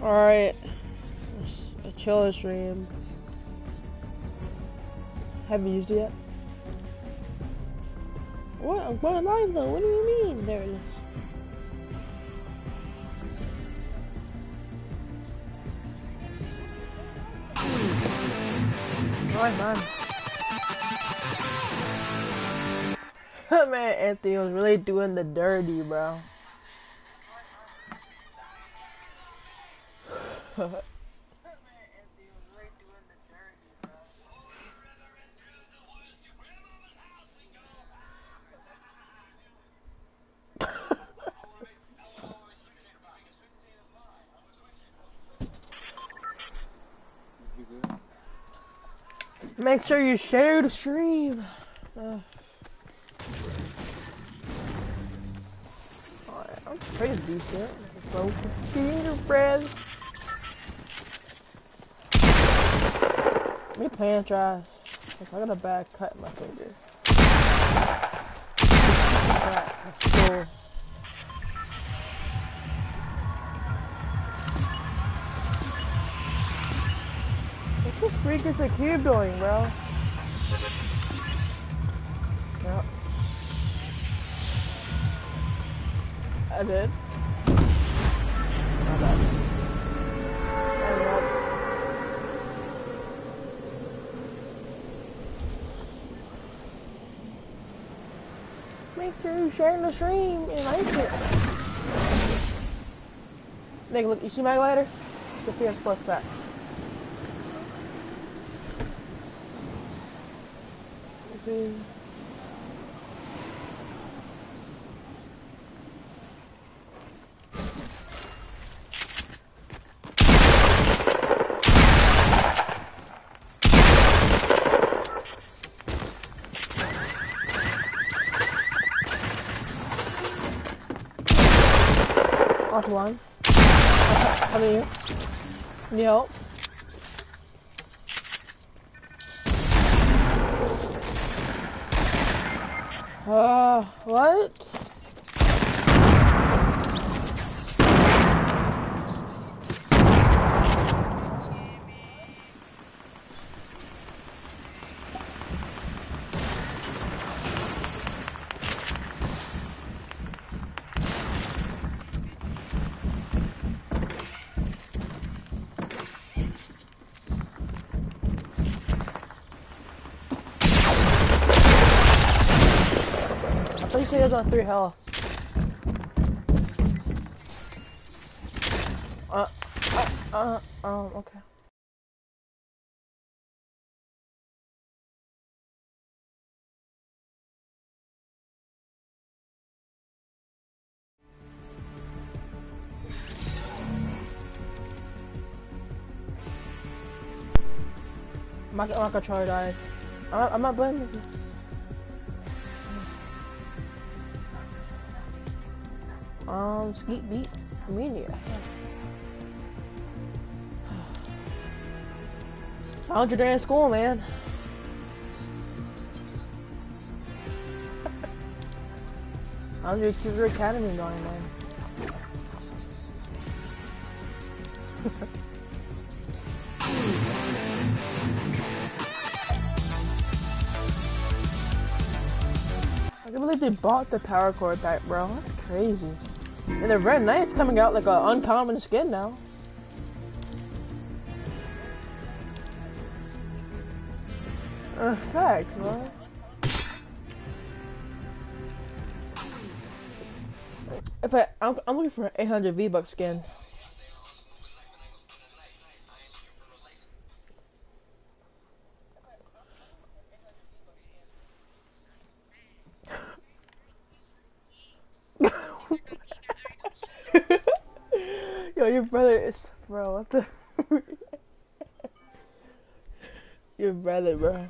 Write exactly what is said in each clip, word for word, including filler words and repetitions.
Alright. A chill stream. Haven't used it yet? What? I'm going live though. What do you mean? There it is. Alright, man. Man, Anthony was really doing the dirty, bro. Make sure you share the stream. Uh, I'm pretty decent. So, gingerbread. Me playing trash. I got a bad cut in my finger. That's cool. What the freak is the cube doing, bro? Yep. I did. My bad. Make sure you share the stream and like it. Nigga, look, you see my glider? The Fierce Plus back. Okay. Off one. How are you? Need help? Uh, what? He was on three health. Uh, uh, uh, um, okay. My, my controller died. I'm, I'm not blaming you. Um, Skeet Beat Media. Found your day in school, man. How's your Computer Academy going, man? I can't believe they bought the power cord type, bro. That's crazy. And the Red Knight's coming out like an uncommon skin now. Uh, fact, bro. If I, I'm, I'm looking for an eight hundred V-Buck skin. Yo, your brother is, bro, what the? Your brother, bro.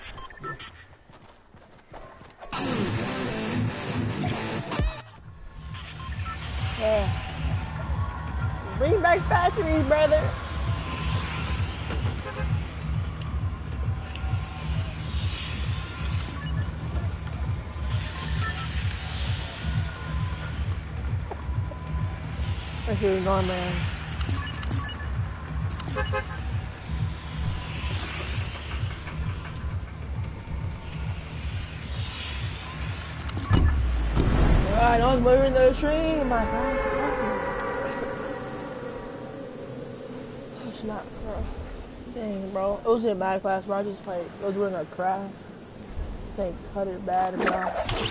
Yeah. Bring back batteries, brother. Where's he going, man? Alright, I was moving the stream, my god. It's not, bro. Dang, bro. It was in math class, bro. I just like, I was doing a craft. Can't cut it bad, bro.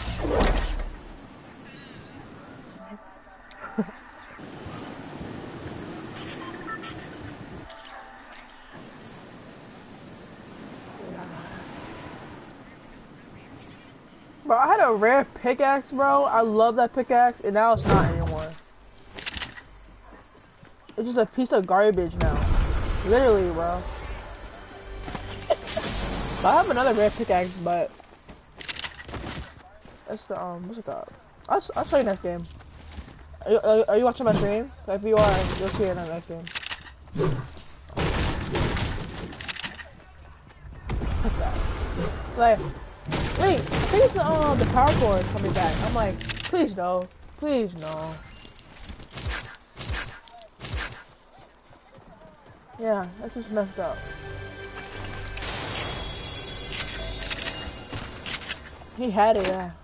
Bro, I had a rare pickaxe, bro. I love that pickaxe, and now it's not anymore. It's just a piece of garbage now. Literally, bro. I have another rare pickaxe, but that's the um, what's it called? I'll, I'll show you next game. Are you, are, are you watching my stream? If you are, you'll see it in the next game. What's that? Like, wait, I think it's the, uh, the power cord coming back. I'm like, please no, please no. Yeah, that's just messed up. He had it, yeah.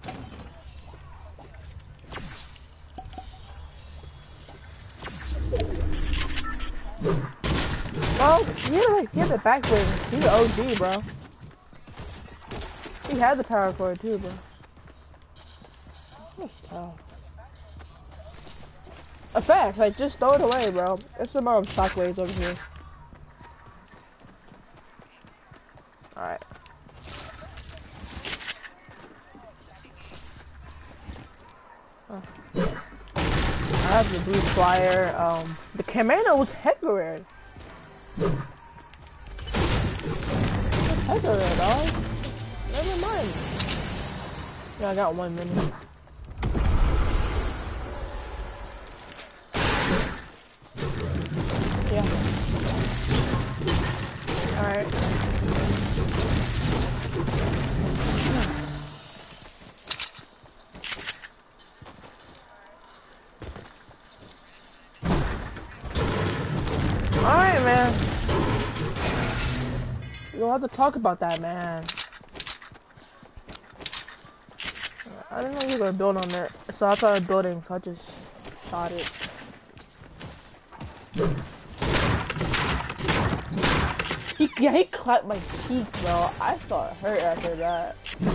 Well, he had, like, he had the back wing. He's an O G, bro. He had the power cord too, bro. That's tough. A fact, like, just throw it away, bro. There's some more shockwaves over here. Alright. Huh. I have the blue flyer. Um, the Kameno was heck rare. It's heck rare, dog. Never mind. Yeah, I got one minute. Yeah. Alright. Alright, man. You don't have to talk about that, man. I didn't know you were gonna build on it. So I started building, so I just shot it. He, yeah, he clapped my cheeks, bro. I thought it hurt after that.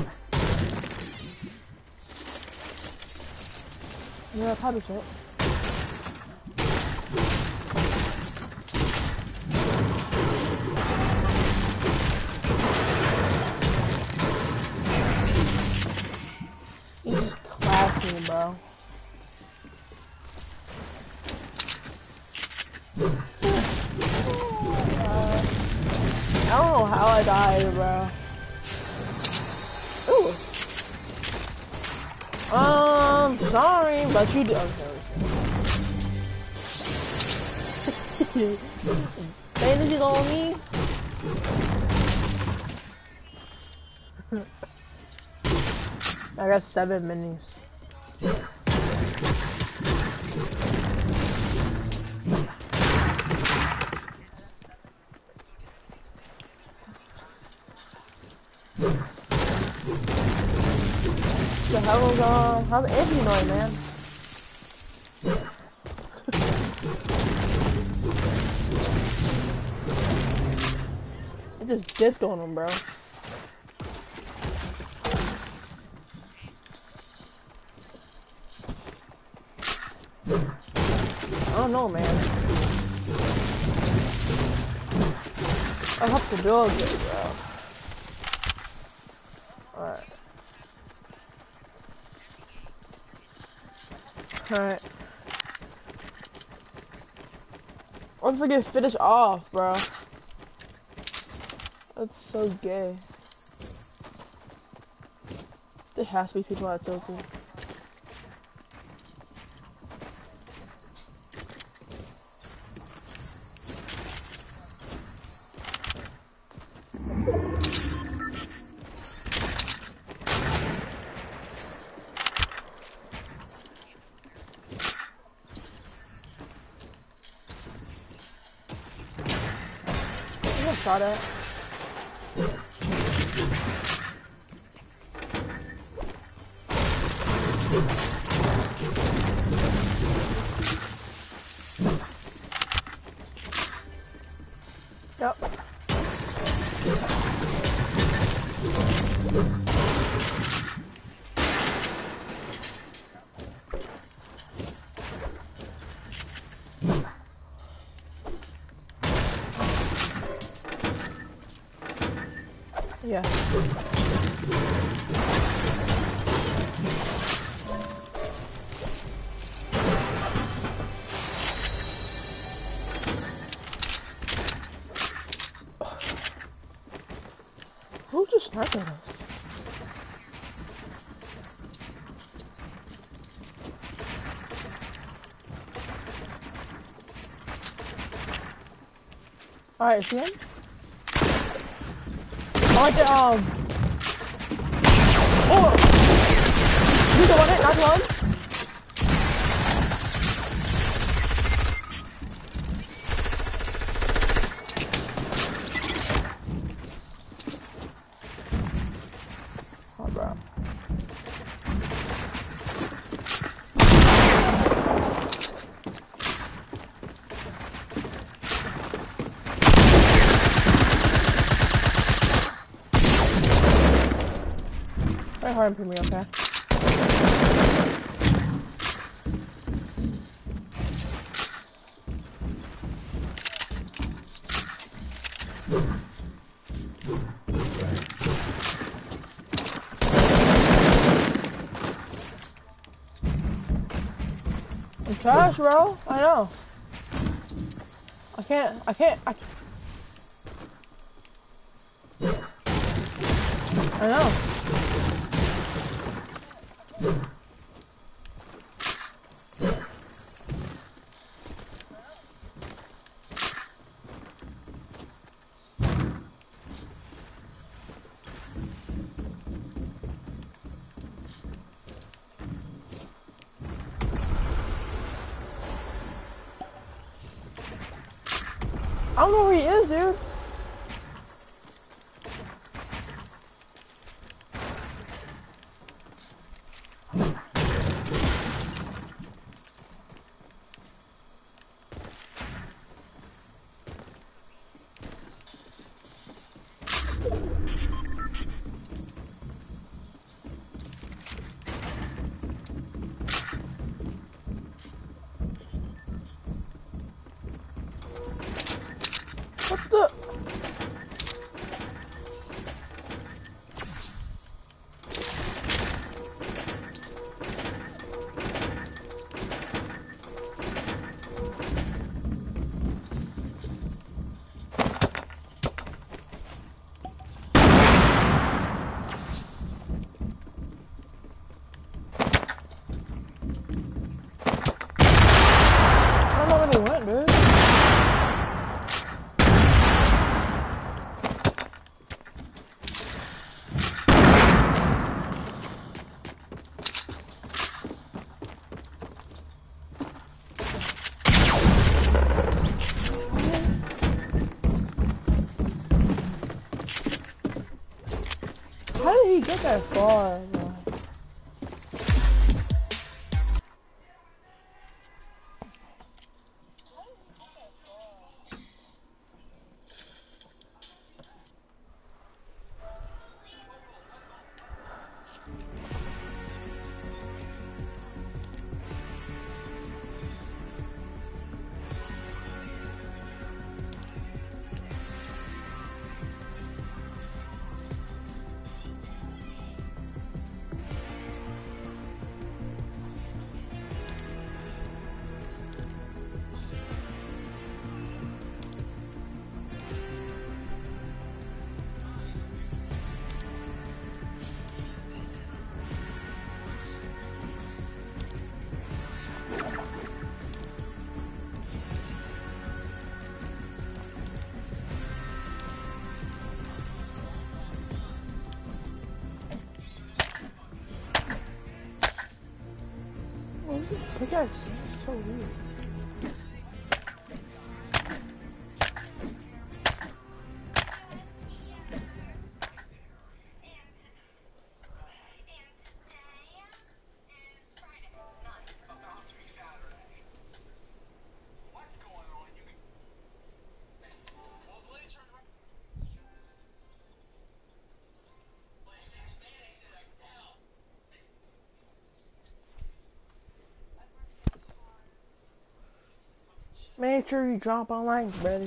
Yeah, probably so. He just clapped me, bro. I don't know how I died, bro. Ooh. Um, sorry, but you did. Okay. Bandages on me. I got seven minis. The hell is um how's Anthony doing, man? I just dipped on him, bro. I don't know, man. I have to build it, bro. Alright. Alright. Once I get finished off, bro. That's so gay. There has to be people at Tilted. got shot at. Yep. Yeah. Who just sniping us? Alright, see him? I like the, um... Oh! You the one hit, not one? Oh, bro. Very hard for me, okay? I'm trash, bro. I know. I can't. I can't. I can't. I know. I don't know where he is, dude. What the? I don't know where they went, dude. How did he get that far, bro? Pickaxe, so weird. make sure you drop on like, brothers.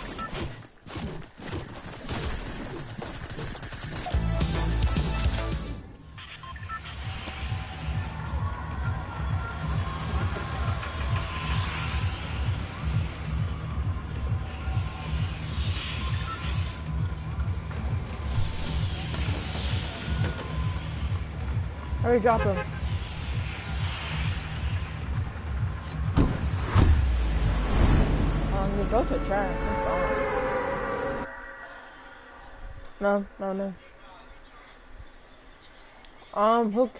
Hurry, drop him. Um, you broke the trash. No, no, no. Um, who?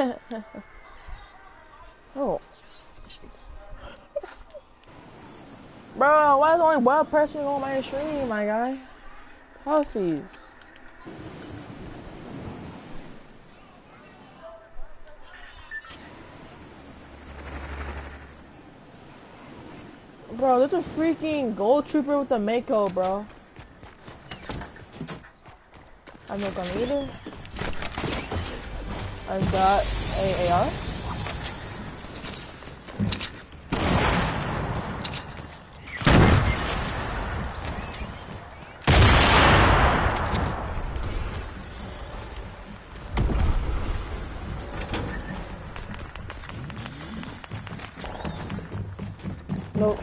Oh. Bro, why is only one person on my stream, my guy? Puffies. Bro, there's a freaking gold trooper with a Mako, bro. I'm not gonna either. I've got a AR. Nope.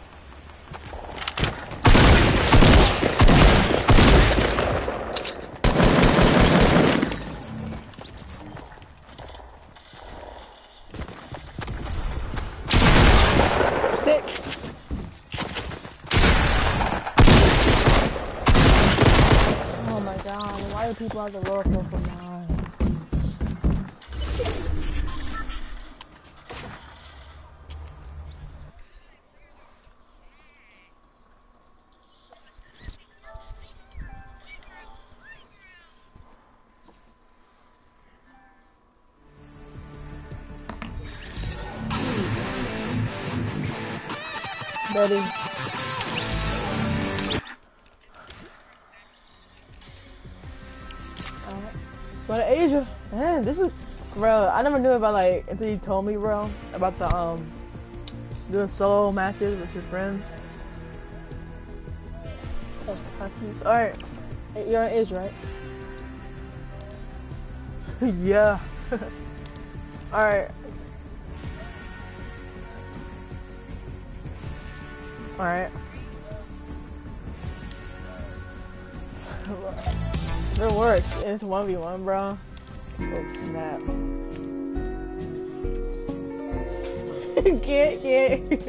Six. Oh my god, why do people have to roll for from nine? Buddy. Go to Asia. Man, this is, bro, I never knew about, like, until you told me, bro, about the, um, doing solo matches with your friends. Oh, alright. You're on Asia, right? Yeah. Alright. Alright. It works. It's one v one, bro. Oh, snap. Can't, can't.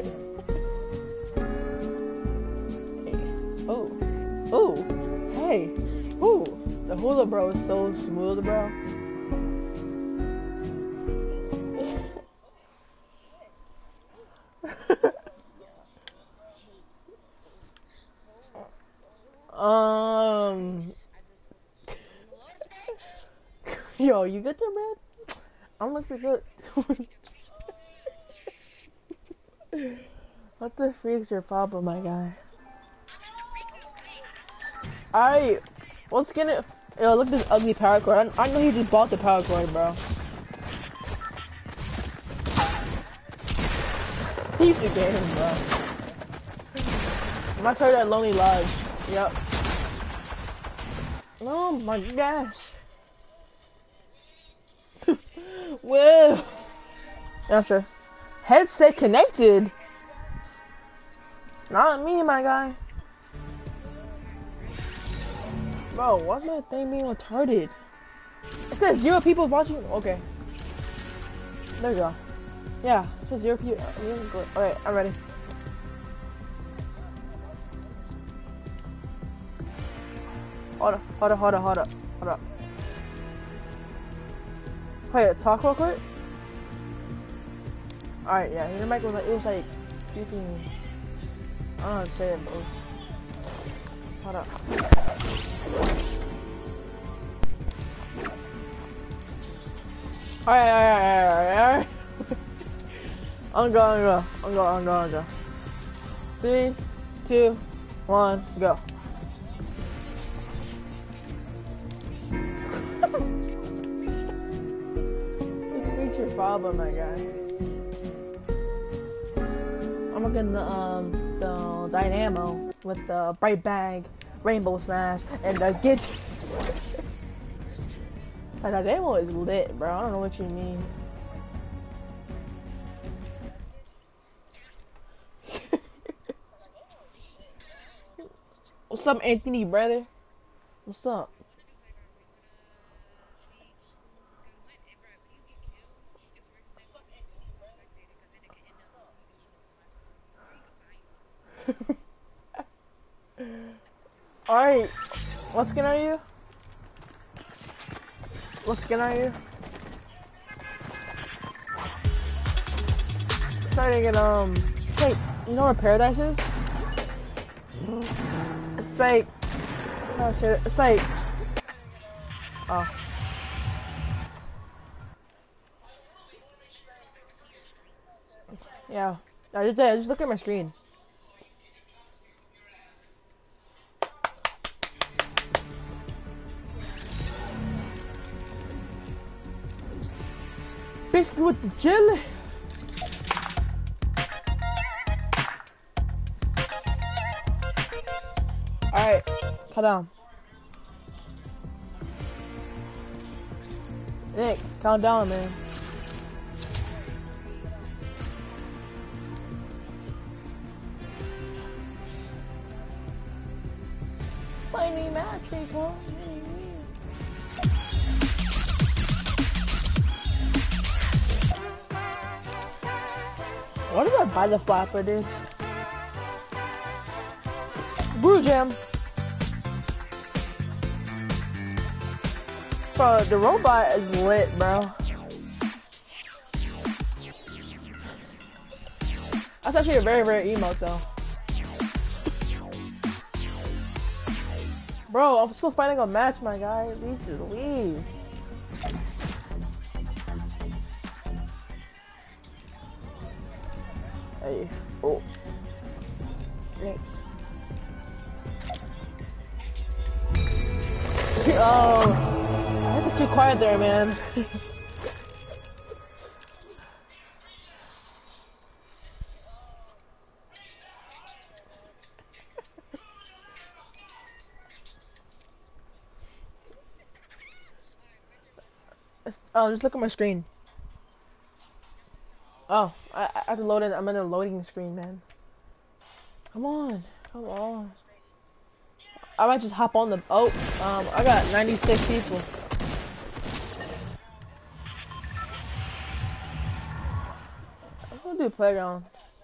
Oh. Oh. Hey. Ooh. The hula, bro, is so smooth, bro. Um, yo, you good there, man? I'm looking good. What the freak's your problem, my guy? Alright, let's get it. Yo, look at this ugly power cord. I, I know he just bought the power cord, bro. He's the game, bro. I must heard that Lonely Lodge. Yep. Oh my gosh. Whoa. Yeah, sure. Headset connected. Not me, my guy. Bro, why's my thing being retarded? It says zero people watching. Okay. There we go. Yeah, it says zero people. Alright, I'm ready. Hold up, hold up, hold up, hold up, hold up. Wait, talk real quick? Alright, yeah, your mic was like, it was like, speaking, I don't know how to say it, bro. Hold up. Alright, alright, alright, alright. I'm going, I'm going, I'm going, I'm going, I'm going. Three, two, one, go. What's your problem, my guy? I'm looking the, um... the Dynamo with the Bright Bag, Rainbow Smash, and the Get. The Dynamo is lit, bro. I don't know what you mean. What's up, Anthony, brother? What's up? Alright, what skin are you? What skin are you? Trying to get, um, it's like, you know where Paradise is? It's like, oh shit, it's like, oh. Yeah, I just, I just look at my screen. Basically with the jelly. Alright, cut down. Nick, count down, man. Play me match, people. What if I buy the flapper, dude? Brew Jam. Bro, the robot is lit, bro. That's actually a very rare emote, though. Bro, I'm still fighting a match, my guy. Leave to leave. Hey, oh. Hey. Oh. I have to keep quiet there, man. Oh, just look at my screen. Oh, I, I have to load in. I'm in a loading screen, man. Come on, come on. I might just hop on the. Oh, um, I got ninety-six people. I'm gonna do a playground.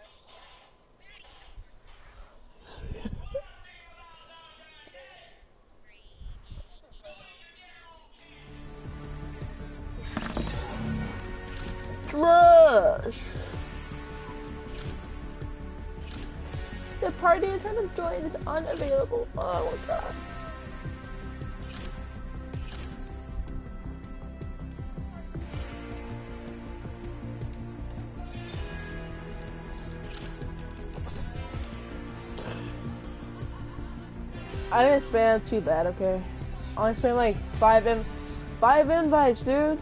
Trash. The party you're trying to join is unavailable. Oh my god. I didn't spam too bad, okay? I only spam like five in five invites, dude.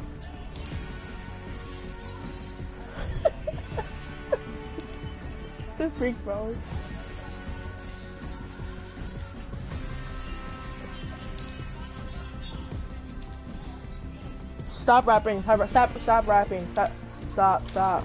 This freak, bro. Stop rapping. Stop, stop, stop rapping. Stop, stop, stop.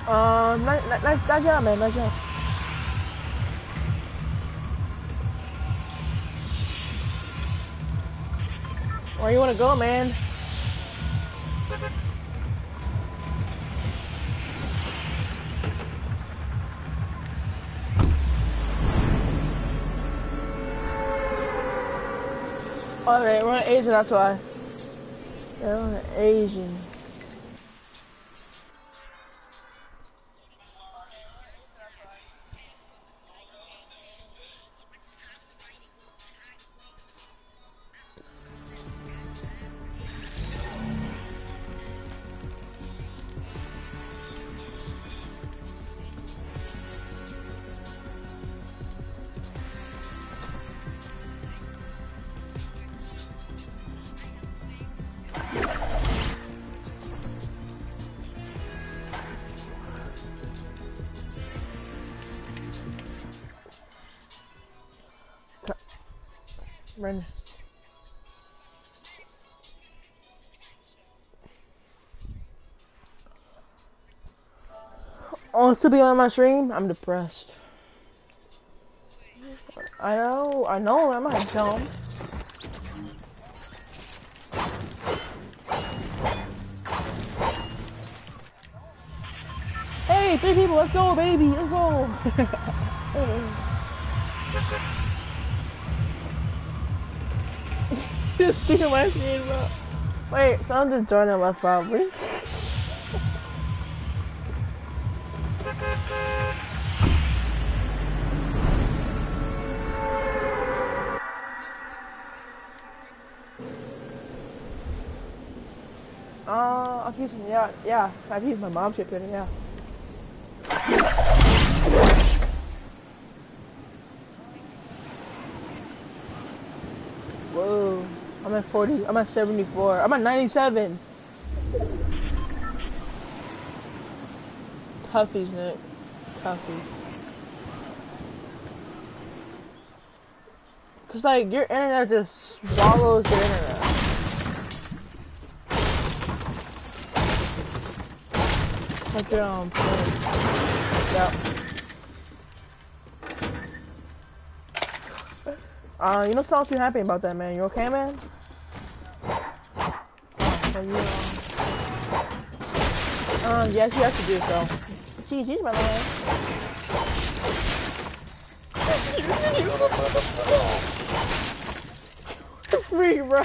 Um, nice, nice, nice job, man. Nice job. Where you wanna go, man? Alright, we're on Asian, that's why. Yeah, we're on Asian. Brandon. Oh, to be on my stream, I'm depressed. I know, I know, I'm not dumb. Hey, three people, let's go, baby, let's go. Just steal my screen, bro. Wait, someone just joined on my probably. Uh, I'll use some, yeah, yeah, I've used my mom's chip in it, yeah. Whoa, I'm at forty, I'm at seventy-four, I'm at ninety-seven. Toughies, Nick, toughies. Cause like, your internet just swallows the internet. Like your um yeah. Uh you know something too happy about that, man. You okay, man? Oh, so you um uh yes you have to do so. G G's by the way. Freak, bro.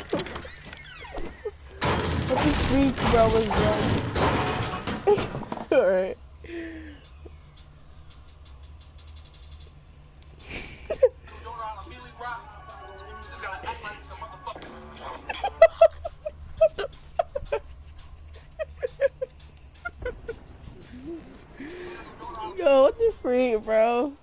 What the freak, bro, was wrong? Alright. Yo, what the freak, bro?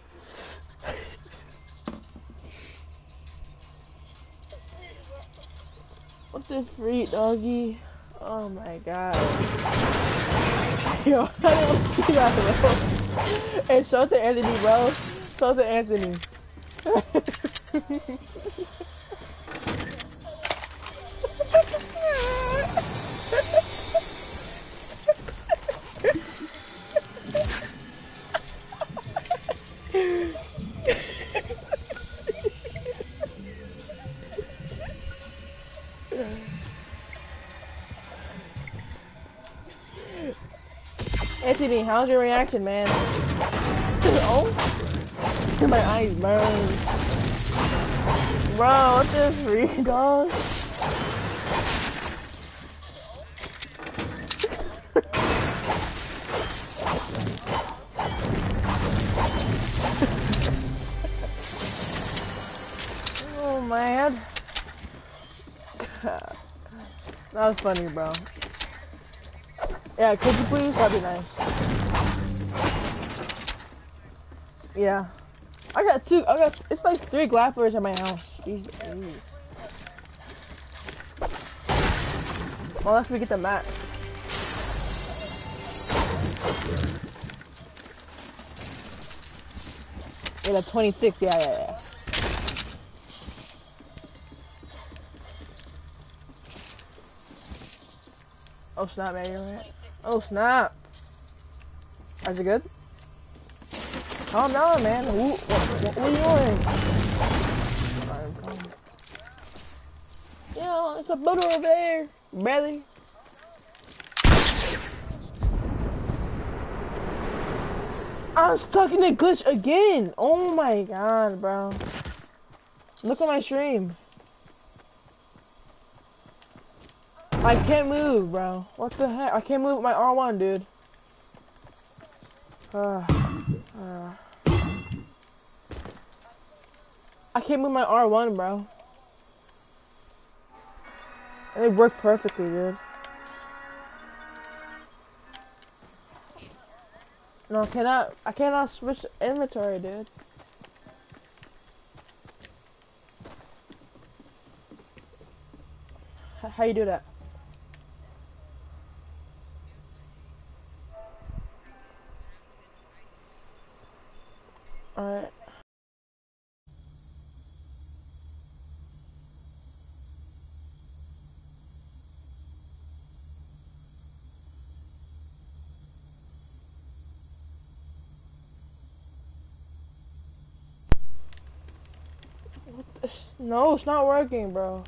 What the freak, doggy? Oh my god. Yo, I don't see that, bro. Hey, show it to Anthony, bro. Show it to Anthony. Anthony, how's your reaction, man? Oh, my eyes burn. Bro, what the freak, dog? Oh man, that was funny, bro. Yeah, could you please? That'd be nice. Yeah. I got two, I got, it's like three glappers in my house. Jesus. Well, unless we get the map. Yeah, the twenty-six, yeah, yeah, yeah. Oh snap, man, you're right. Oh snap. Is it good? Calm down, man. Who, what, what, what are you doing? I'm calm. Yeah, it's a butter over there. Barely. I'm stuck in the glitch again. Oh my god, bro. Look at my stream. I can't move, bro. What the heck? I can't move with my R one, dude. Uh, uh. I can't move my R one, bro. And it worked perfectly, dude. No, I cannot. I cannot switch inventory, dude. H how you do that? Alright. What the sh no, it's not working, bro.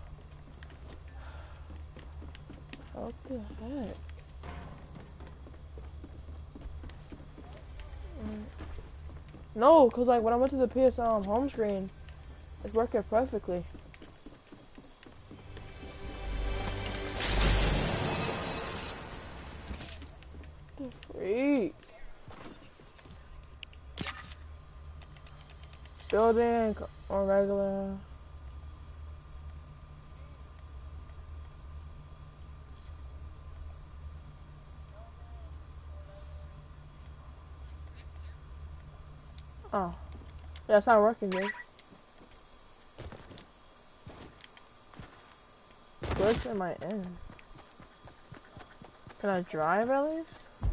What the heck? No, cause like when I went to the P S L home screen, it's working perfectly. The freak. Building or regular. Oh, yeah, it's not working, dude. Which am I in? Can I drive at least?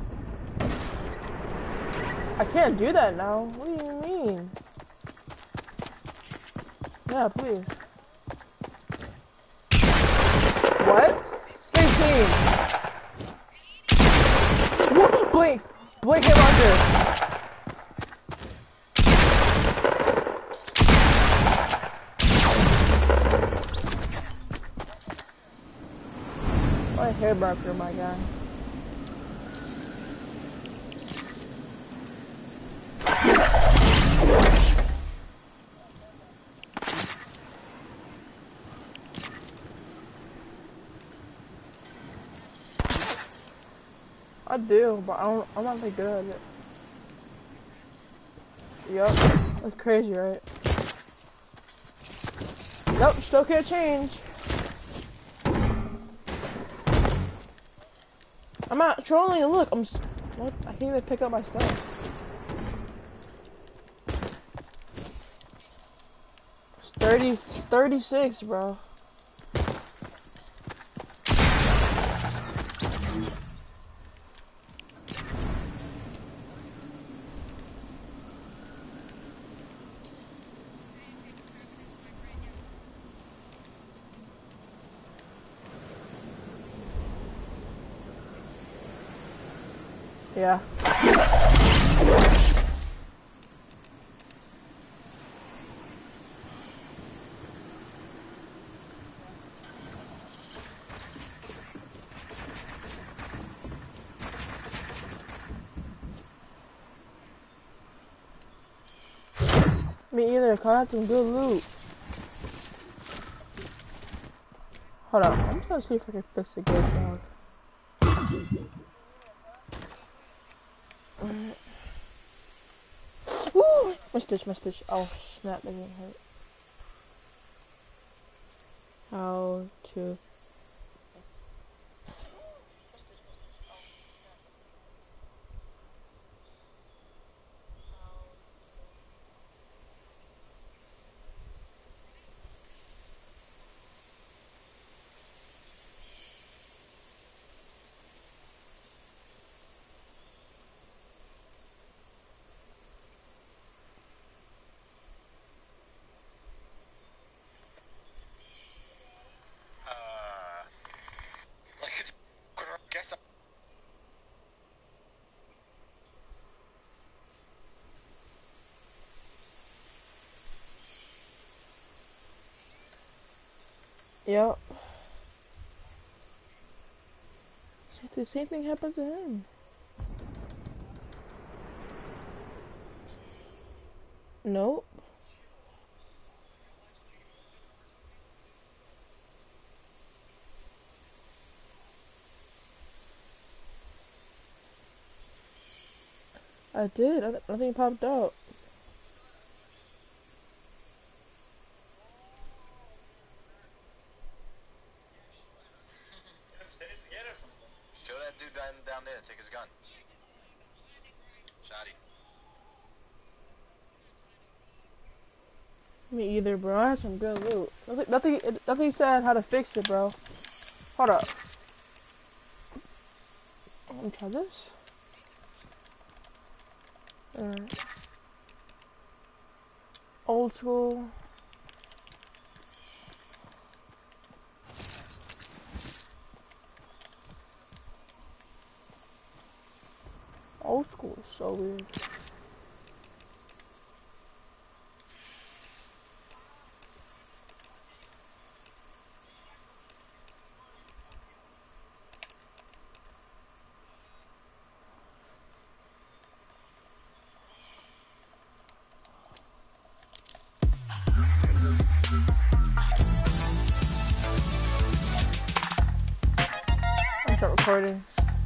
I can't do that now. What do you mean? Yeah, please. What? sixteen. What? Blink. Blink hit launcher. What a hair barker, my guy. I do, but I don't, I'm not that good at it. Yup, that's crazy, right? Nope, still can't change. I'm not trolling, look, I'm, what? I can't even pick up my stuff. It's thirty, it's thirty-six, bro. Yeah. Me either, cause I had some good loot. Hold on, I'm trying to see if I can fix the glitch dog. Woo! My stitch, my stitch. Oh snap, that didn't hurt. How to... Yep. The same thing happened to him. Nope. I did. I Nothing popped up. Kill that dude down, down there. Take his gun. Shotty. Me either, bro. I had some good loot. Nothing, nothing, nothing said how to fix it, bro. Hold up. Let me try this. Alright. Old school. Old school is so weird. I'm start recording.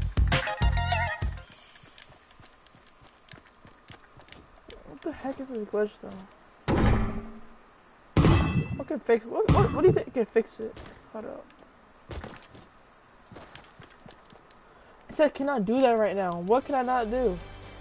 What the heck is this glitch though? What can fix what what what do you think can fix it? Hold up. It said cannot do that right now. What can I not do?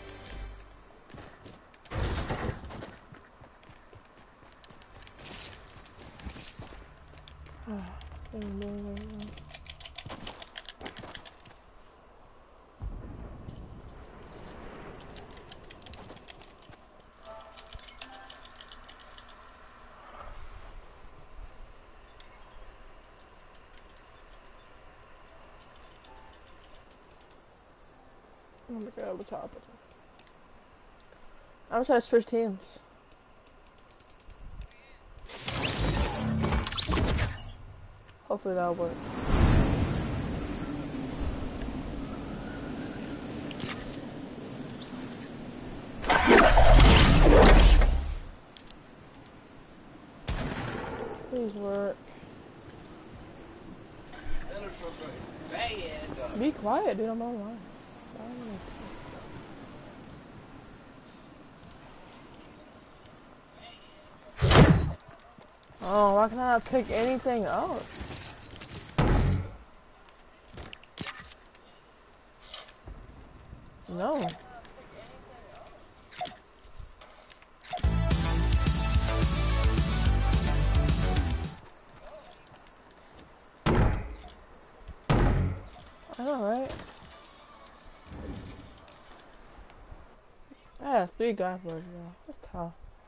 Oh my god, what's happening? I'm gonna try to switch teams. Hopefully that'll work. Please work. Be quiet, dude. I'm online. Oh, why can I not pick anything up? No. I know, right? I have three guys for it, bro. That's tough.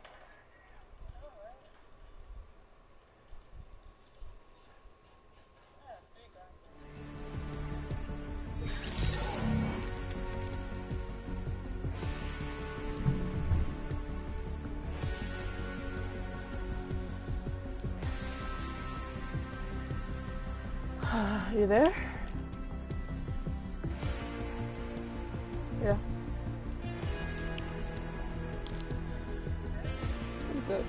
You there? Yeah. I'm good.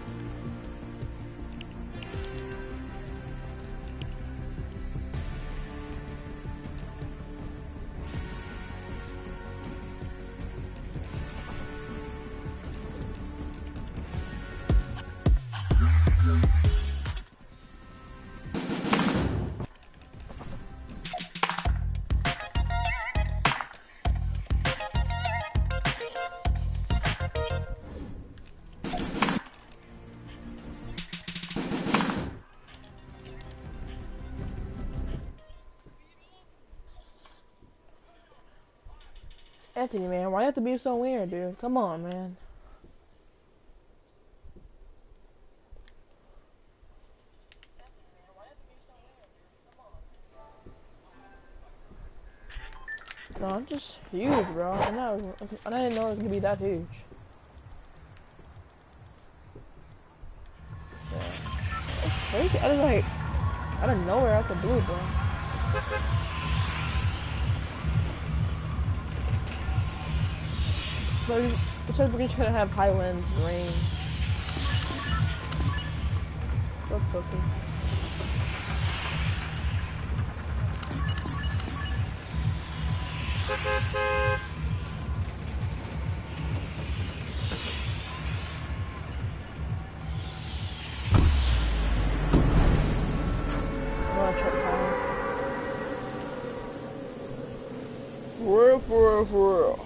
Anthony, man, why you have to be so weird, dude? Come on, man. No, I'm just huge, bro. I know. I didn't know it was gonna be that huge. Yeah. It's crazy. I was like, Out of nowhere, I could do it, bro. But it says we're just gonna have high winds, rain. That's so too. For real, for real, for real.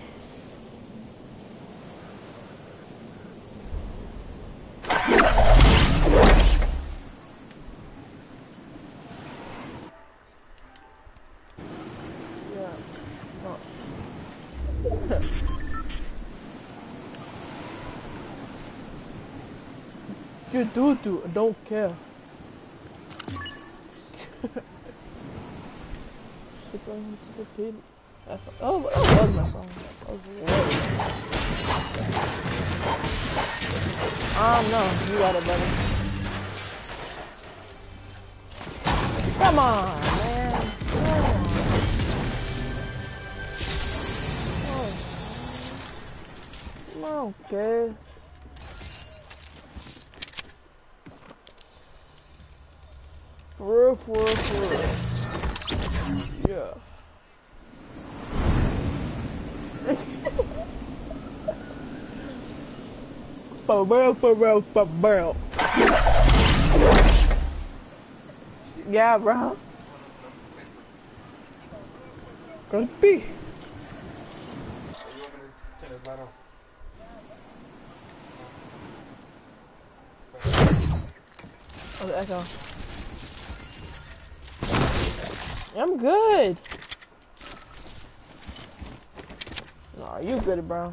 You do do, I don't care. Oh, that was my song. That was um, no, you got it, buddy. Come on, man. Come on. Oh. Okay. For real, for real, for real. Yeah. For real, for real, for real. Yeah, bro. Could be. Oh, the echo. I'm good. Nah, you good, bro.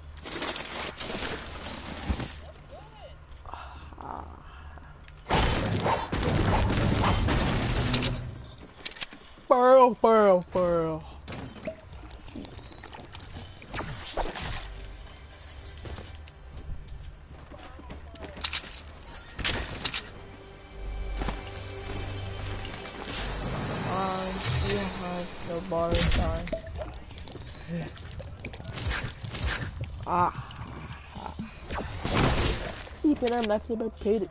Burl, burl, burl. No bar, sorry. Ah. Keep it, I'm not going to pay it.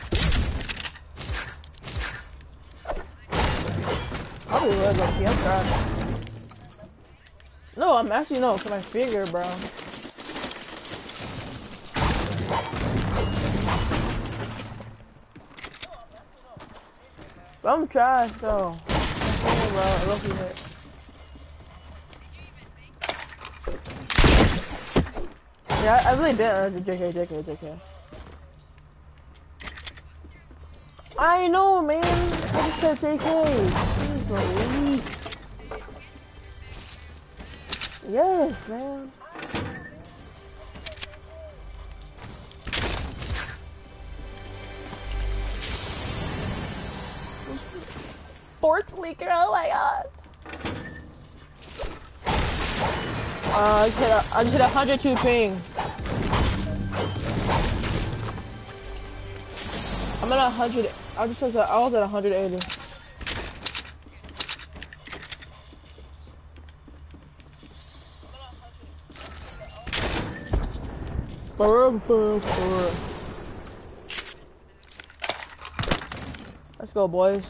I'll be able to go see, I'm trying. No, I'm actually, no, for my finger, bro. I'm trash, though. I'm bro, I love you, hit. Yeah, I really did. J K, J K, J K. I know, man. I just said J K. Jeez Louise. Yes, man. Sports leaker, oh my god. Uh, I just hit a, I just hit a one hundred two ping. I'm at a hundred. I just was at, I was at one hundred eighty. Burr, burr, burr. Let's go, boys.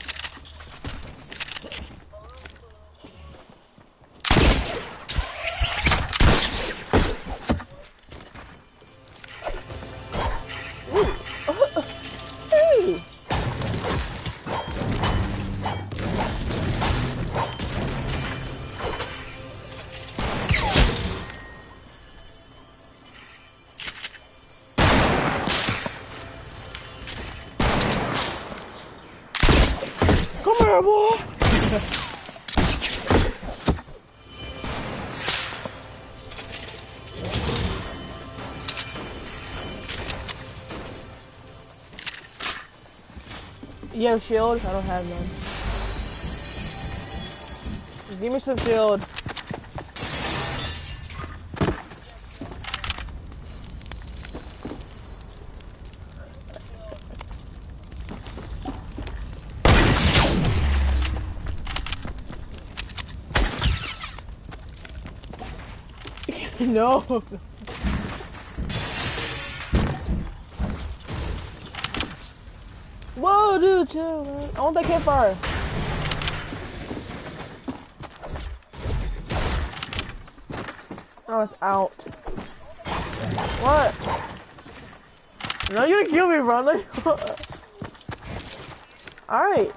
You have shield? I don't have none. Give me some shield. No. Whoa, dude, chill, man. I want that campfire. Oh, it's out. What? No, you're gonna kill me, bro. No, alright.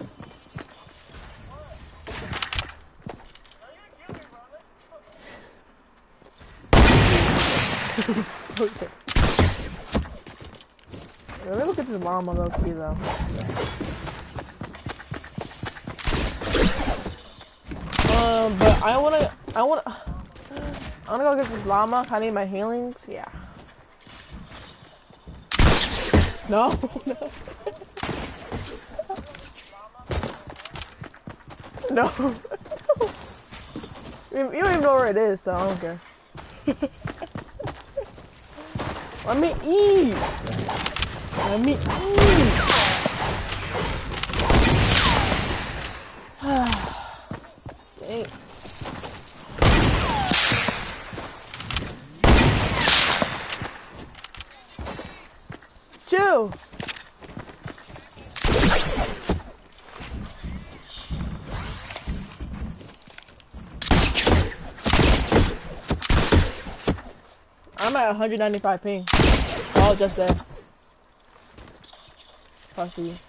Okay. Let me look at this llama low key though. Um, but I wanna, I wanna, I wanna go get this llama. I need my healings. Yeah. No. No. You don't even know where it is, so I don't care. Let me eat. Let me eat. Dang. Chill. I'm at one ninety-five ping. Oh, just there. I see you.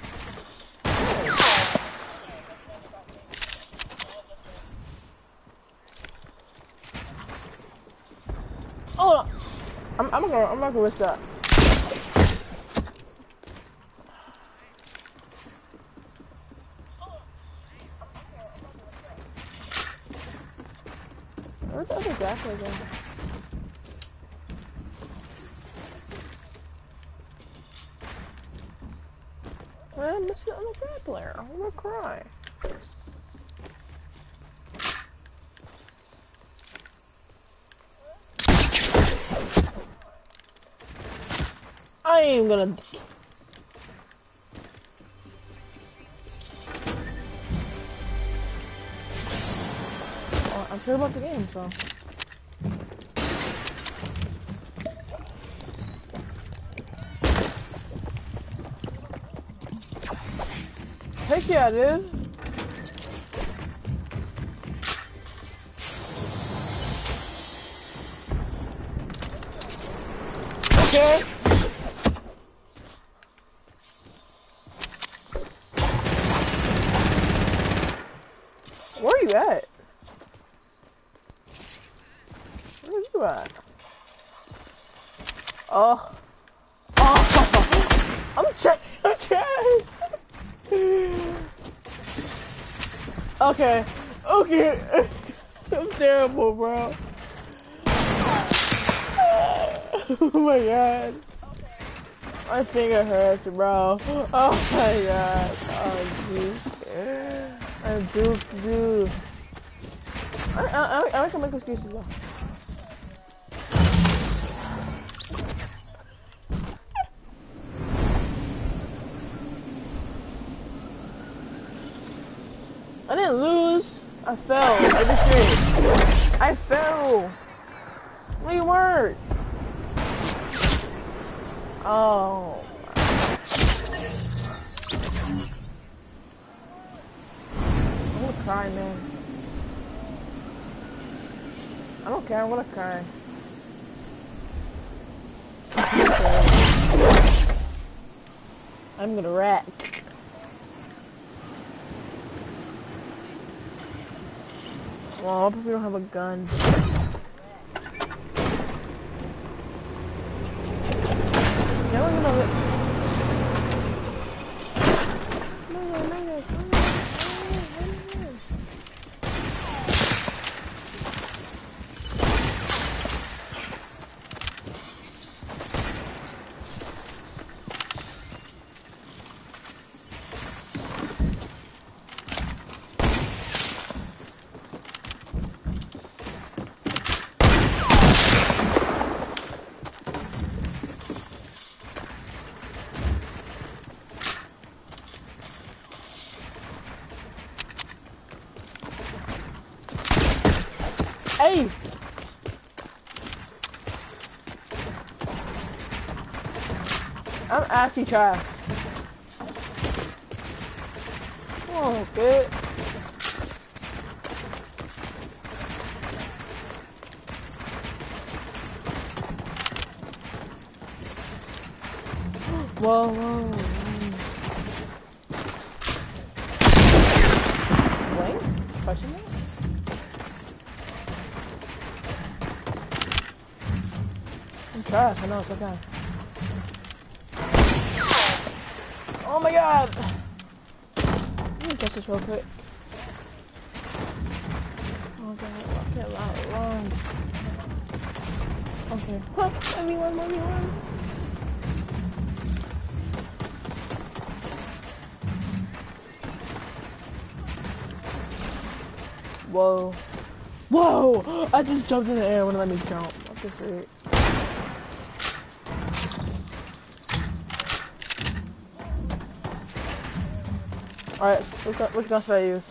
Oh, I'm, I'm gonna, I'm not gonna risk that. Where's the other grappler again? Man, this is a grappler. I'm gonna cry. I ain't gonna. Oh, I'm sure about the game, so. Heck yeah, dude. Okay. Where are you at? Where are you at? Oh. Oh. I'm trash. I'm trash. Okay. Okay. I'm terrible, bro. Oh my god. My finger hurts, bro. Oh my god. Oh jeez. I do, do. I, I, I, I can make excuses though. I didn't lose. I fell. I just I fell. No, you weren't. Oh. I'm gonna cry, man. I don't care. I'm gonna cry. I'm gonna rat. Well, I hope we don't have a gun. Yeah, we're gonna let... No, no, no, no, come on. I'm actually trash. Come on, kid. Whoa, whoa, whoa. Wait, question mark? I'm trash, I know, it's okay. Oh my god! Let me catch this real quick. Oh god, I can't run. Okay. Huh, one v one, one v one. Whoa. Whoa! I just jumped in the air, wouldn't let me jump. That's so great. Alright, which, which gun should I use?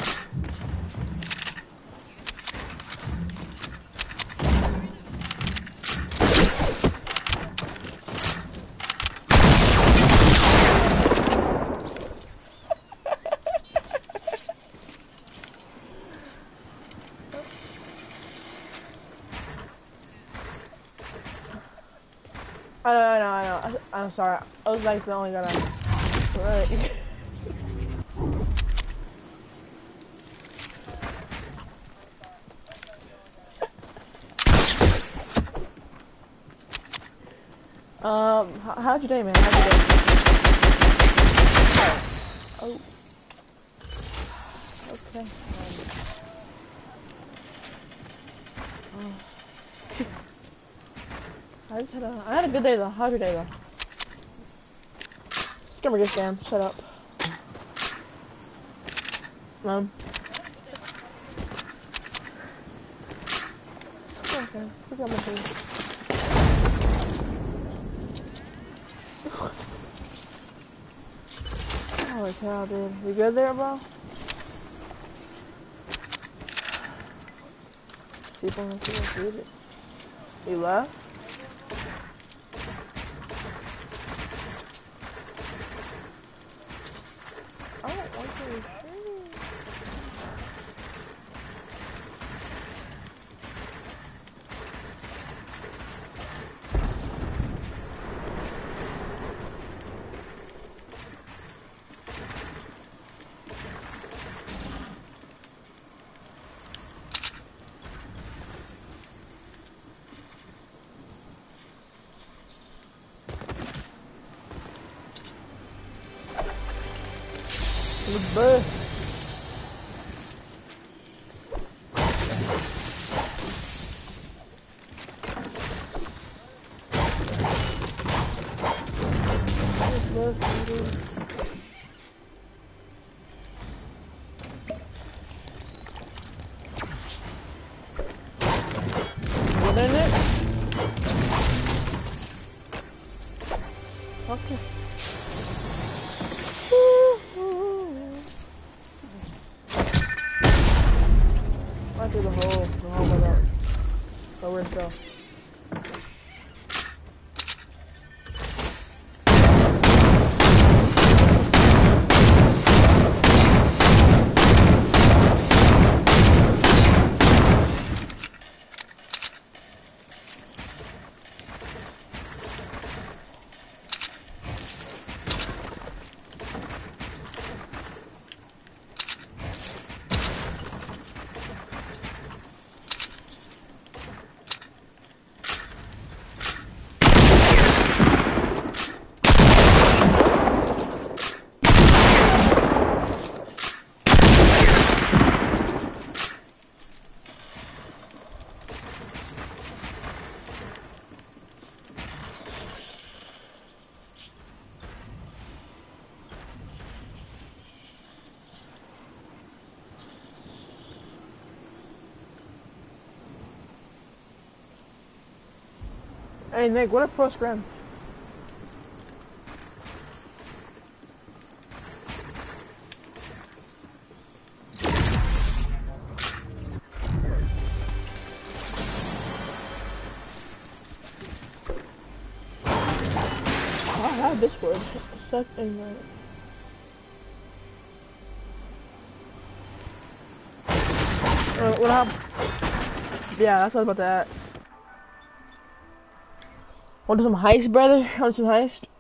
I know, I know, I know. I, I'm sorry. I was like the only gun I... Right. Um, how, how's your day, man? How's your day? Oh. Okay. Um, oh. I just had a, I had a good day though. How's your day though? Scammer get scammed. Shut up. Mom. Okay. Look at my face. Holy cow, dude. You good there, bro? People in the field, read it. You left? I don't want to shoot. The best. What in it? Okay. Right through the hole, the hole by that. So where's go? Hey Nick, what a pro scrim. I have Discord. Suck ignorant. What, what happened? Yeah, that's what I was about to ask. Want to do some heist, brother? Want to do some heist?